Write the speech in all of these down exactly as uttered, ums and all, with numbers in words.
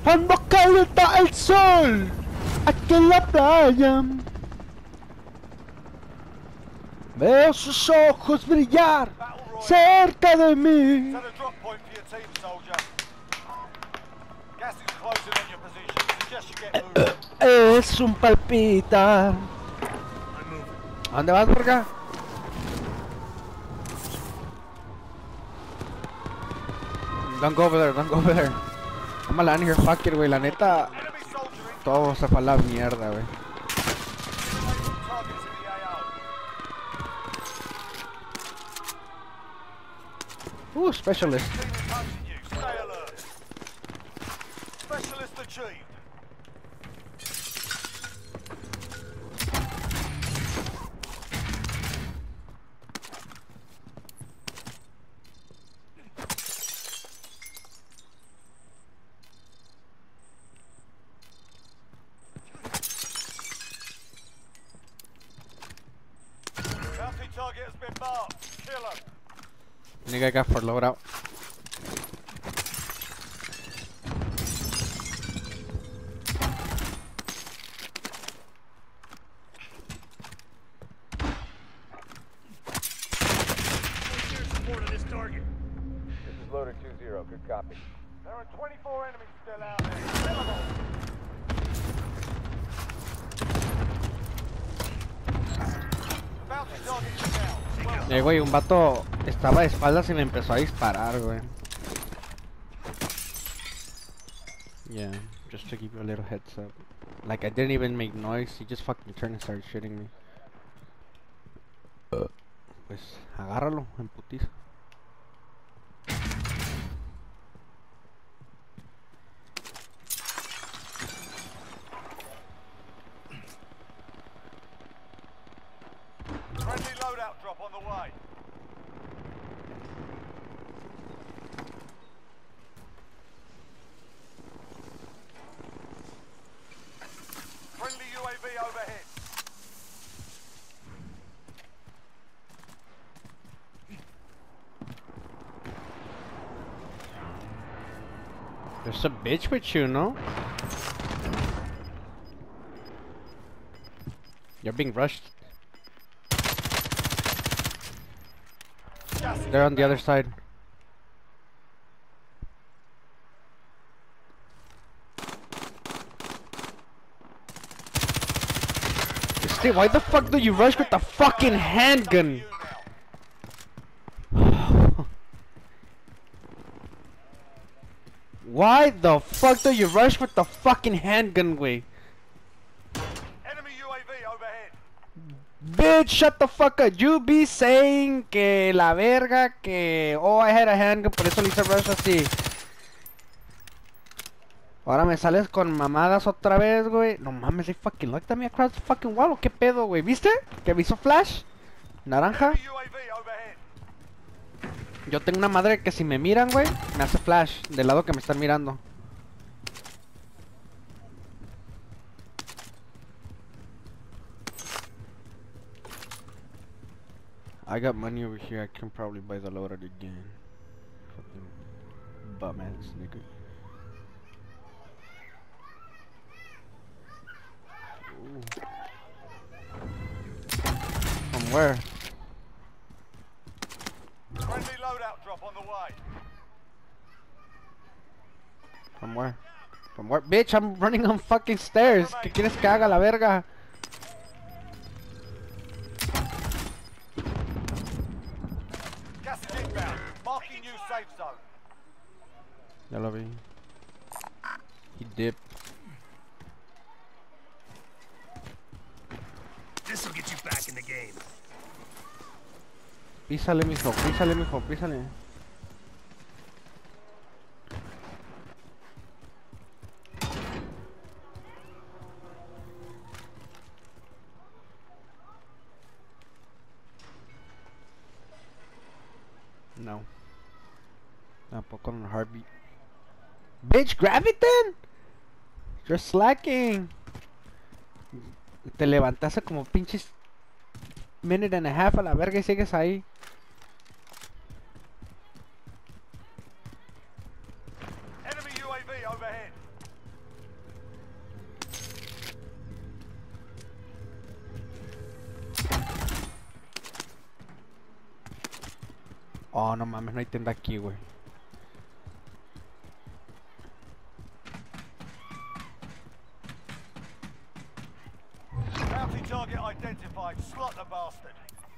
Cuando calienta el sol aquí en la playa, veo sus ojos brillar cerca de mí. Es un palpita. ¿A dónde vas, verga? Don't go over there, don't go over there. I'm gonna land here, fuck it, wey. La neta, todo se fue a la mierda, wey. Uh, specialist. Specialist achieved. Target has been marked. Kill him. Any guy got for load out. Support of this target. This is loader two zero. Good copy. There are twenty-four enemies still out there. Kill them all. Eh, güey, un vato estaba de espaldas y me empezó a disparar, güey. Yeah, just to give you a little heads up. Like, I didn't even make noise, he just fucking turned and started shooting me. Uh, pues, agárralo, en putiza. Friendly loadout drop on the way. Friendly U A V overhead. There's a bitch with you, no? You're being rushed. They're on the other side. Steve, why the fuck do you rush with the fucking handgun? Why the fuck do you rush with the fucking handgun, way? Enemy U A V overhead. Bitch, shut the fuck up. You be saying que la verga, que oh, I had a handgun, por eso le hice rush así. Ahora me sales con mamadas otra vez, güey. No mames, they fucking looked at me across the fucking wall. ¿Qué pedo, güey? ¿Viste? Que me hizo flash. Naranja. Yo tengo una madre que si me miran, güey, me hace flash del lado que me están mirando. I got money over here. I can probably buy the loader again. Fucking bum ass nigga. Ooh. From where? Friendly loadout drop on the way. From where? From where? Bitch, I'm running on fucking stairs. ¿Qué quieres que haga la verga? Gas is inbound. Marking new safe zone. Ya lo vi. He dipped. This'll get you back in the game. Písale, mijo, písale, mijo, písale. No. Tampoco en heartbeat. Bitch, grab it then. You're slacking. Te levantaste como pinches minute and a half a la verga y sigues ahí. Enemy U A V overhead. Oh, no mames, no hay tienda aquí, güey. Bounty target identified. Slot the bastard.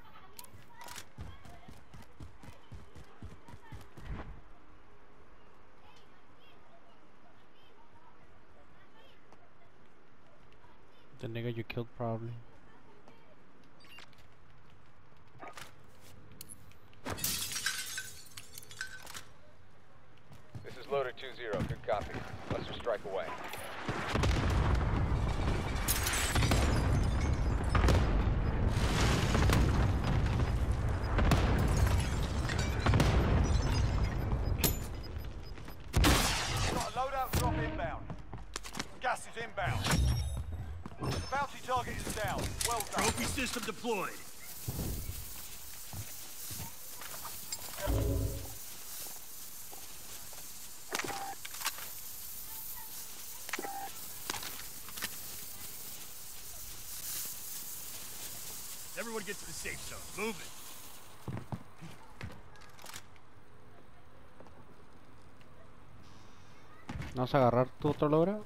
The nigga you killed, probably. This is Loader two zero. Good copy. Cluster strike away. Got a loadout drop inbound. Gas is inbound. The bounty target is down. Well done. Trophy system deployed. Everyone get to the safe zone. Move it. Vamos a agarrar tu otro logra.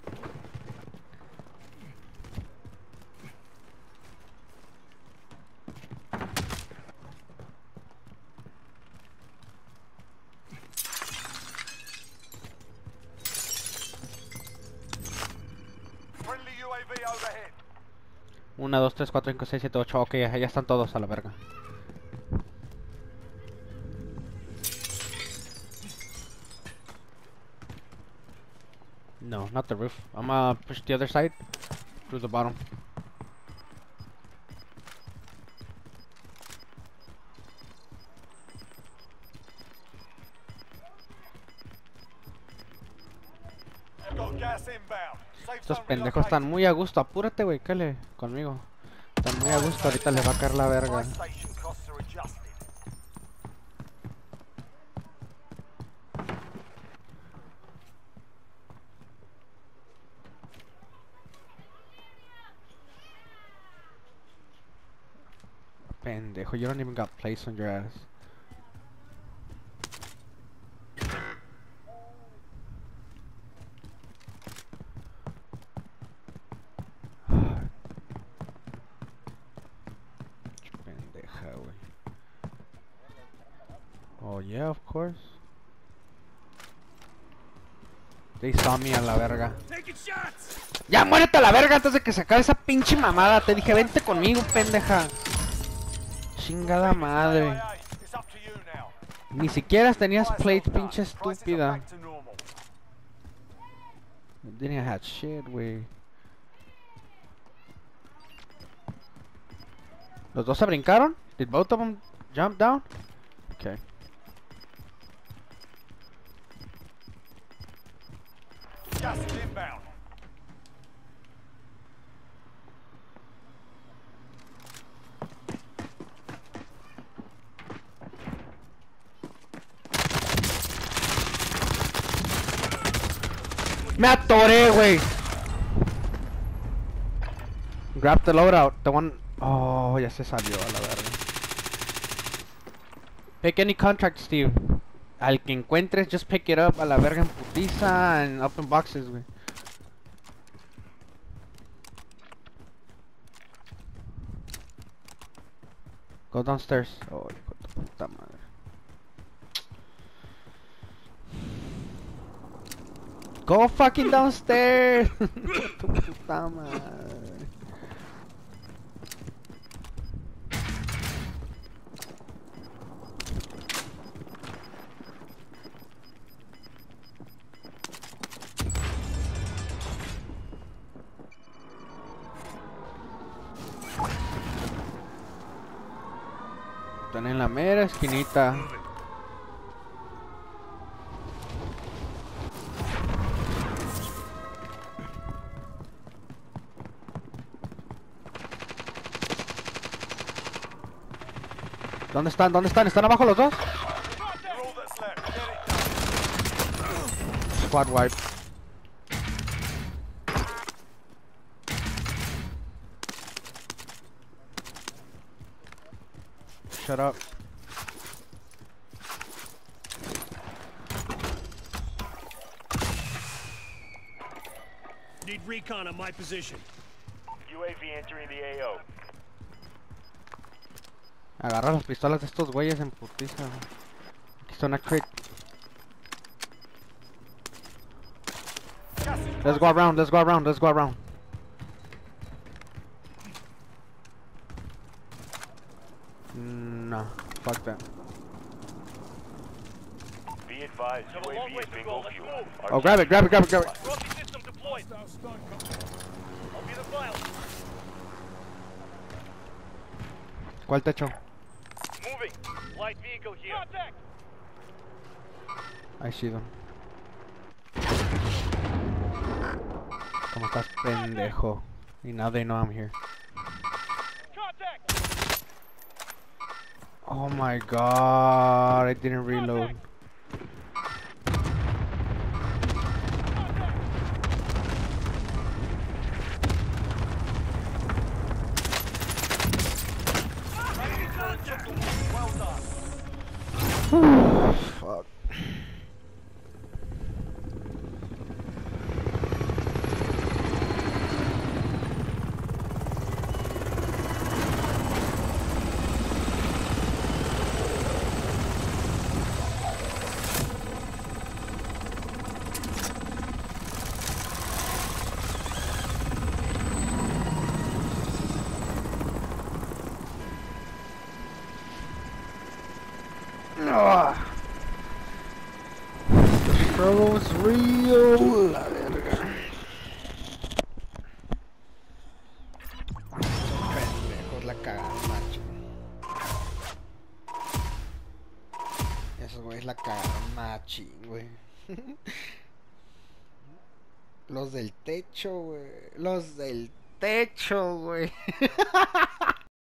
Friendly U A V overhead. uno, dos, tres, cuatro, cinco, seis, siete, ocho. Ok, ya, ya están todos a la verga. No, not the roof. I'm gonna push the other side through the bottom. Got gas inbound. Safe Estos zone pendejos están relocated. muy a gusto. Apúrate, güey, cale conmigo. Están muy a gusto. Ahorita les va a caer la verga. Buy station costs are adjusted. Pendejo, you don't even got place on your ass. Pendeja, güey. Oh yeah, of course. They saw me a la verga. Taking shots. Ya muérete a la verga antes de que se acabe esa pinche mamada. Te dije, vente conmigo, pendeja. Chingada madre. It's up to you now. Ni siquiera tenías Price plate, well done. pinche Prices are estúpida. back to normal. Didn't have shit, güey. ¿Los dos se brincaron? Did both of them jump down? Okay. Gas is inbound. Me atoré, güey. Grab the loadout. The one... Oh, ya se salió a la verga. Pick any contract, Steve. Al que encuentres, just pick it up a la verga en putiza and open boxes, güey. Go downstairs. Oh, hijo de puta madre. Go fucking downstairs. Tu puta madre. Están en la mera esquinita. Move it. ¿Dónde están? ¿Dónde están? ¿Están abajo los dos? You're all that's left. Get it done. Squad wipe. Shut up. Need recon on my position. U A V entering the A O. Agarra las pistolas de estos güeyes en putiza. Aquí está una crate. Gas is Let's go around, let's go around, let's go around. No, fuck that. Be advised, U A V is bingo fuel. Oh, grab it, grab it, grab it, grab it. Rocky system deployed. I'll be the file. ¿Cuál techo? Moving. Light vehicle here. Contact. I see them. Como estás pendejo. Y now they know I'm here. Contact. Oh my god, I didn't reload. Well done. Fuck. Ah. The struggle's real. La verga. Pendejos, la cagaron, macho. Esos güeyes la cagaron machín, güey. Los del techo, güey. Los del techo, güey.